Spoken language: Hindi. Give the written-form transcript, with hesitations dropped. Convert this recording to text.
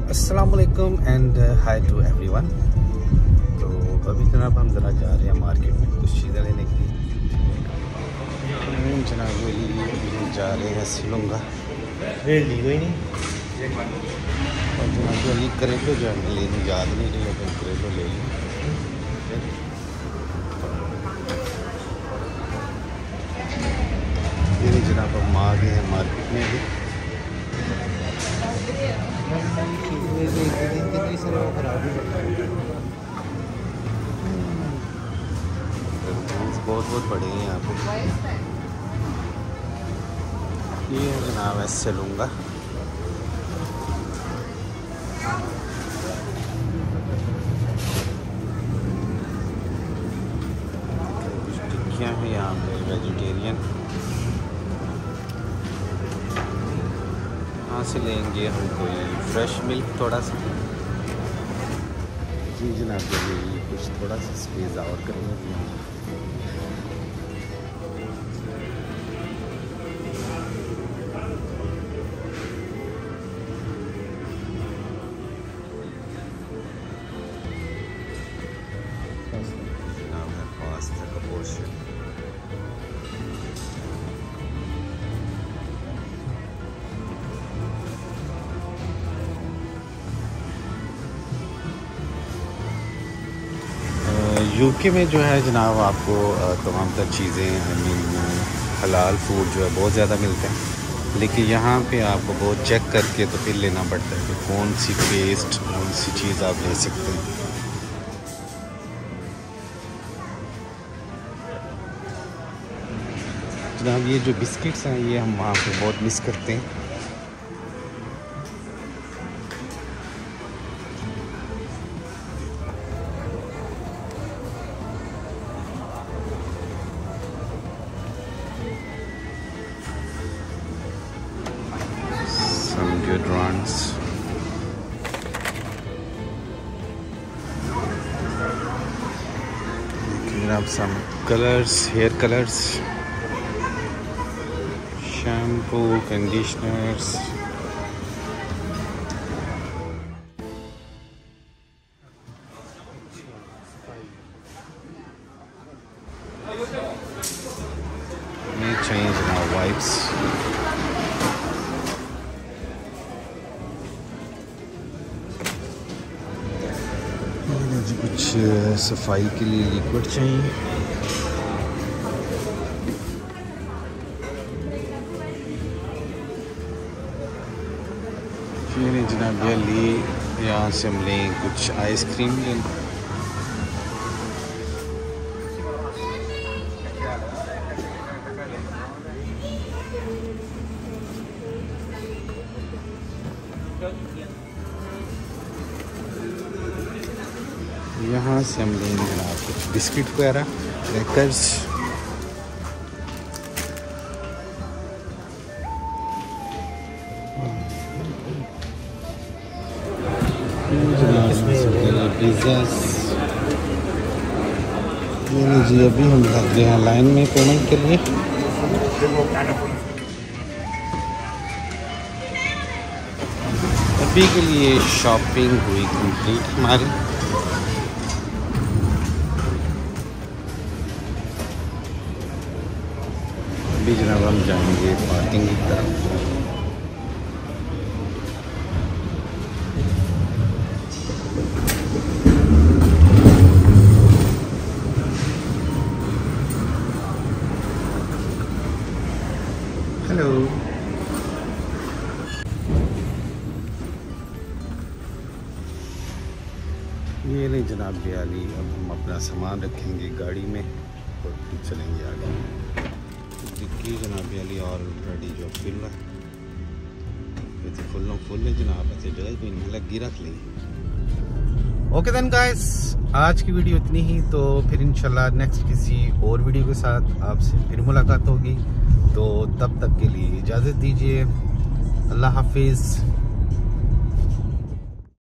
अस्सलाम वालेकुम एंड हाय टू एवरीवन। तो अभी जनाब हम ज़रा जा रहे हैं मार्केट में कुछ चीज़ें लेने के लिए। जनाब ये जा रहे हैं सिलूंगा रेल दी कोई नहीं और जनाब अली करेलो जो है लेने याद नहीं रही, लेकिन करेलो ले लें। ये जनाब हम आ गए हैं मार्केट में भी। बहुत बड़े हैं यहाँ पे। ये है जनाब ऐसे लूँगा। कुछ टिक्कियाँ हैं यहाँ पे वेजिटेरियन। यहाँ से लेंगे हम कोई फ्रेश मिल्क थोड़ा सा। जी जनाब ये कुछ थोड़ा सा स्क्वीज़ और करेंगे। नाम है पास्ता का पोर्शन। यूके में जो है जनाब आपको तमाम तर चीज़ें आई मीन हलाल फूड जो है बहुत ज़्यादा मिलते हैं, लेकिन यहाँ पे आपको बहुत चेक करके तो फिर लेना पड़ता है कि कौन सी पेस्ट कौन सी चीज़ आप ले सकते हैं। जनाब ये जो बिस्किट्स हैं ये हम वहाँ पे बहुत मिस करते हैं। Deodorants, grab some colors, hair colors, shampoo, conditioners. ये चाहिए जनाब wipes। कुछ सफाई के लिए लिक्विड चाहिए। फिर जनाब लिए यहाँ से हम लें कुछ आइसक्रीम लें। यहाँ से हम लेंगे जनाब कुछ बिस्किट वगैरह, क्रैकर्स। पिज़्ज़ास। ये जी अभी हम लग गए हैं लाइन में पेमेंट के लिए। अभी के लिए शॉपिंग हुई कंप्लीट हमारी। अभी जनाब हम जाएंगे पार्किंग की तरफ। हेलो। ये नहीं जनाब बियाली, अब हम अपना सामान रखेंगे गाड़ी में और फिर चलेंगे आगे। डिक्की जनाब बियाली और रेडी जो फुल है तो फुल है जनाब, ऐसे जगह कोई नहीं लगी रख ली। ओके देन गाइस, आज की वीडियो इतनी ही। तो फिर इंशाल्लाह नेक्स्ट किसी और वीडियो के साथ आपसे फिर मुलाकात होगी। तो तब तक के लिए इजाज़त दीजिए। अल्लाह हाफिज़।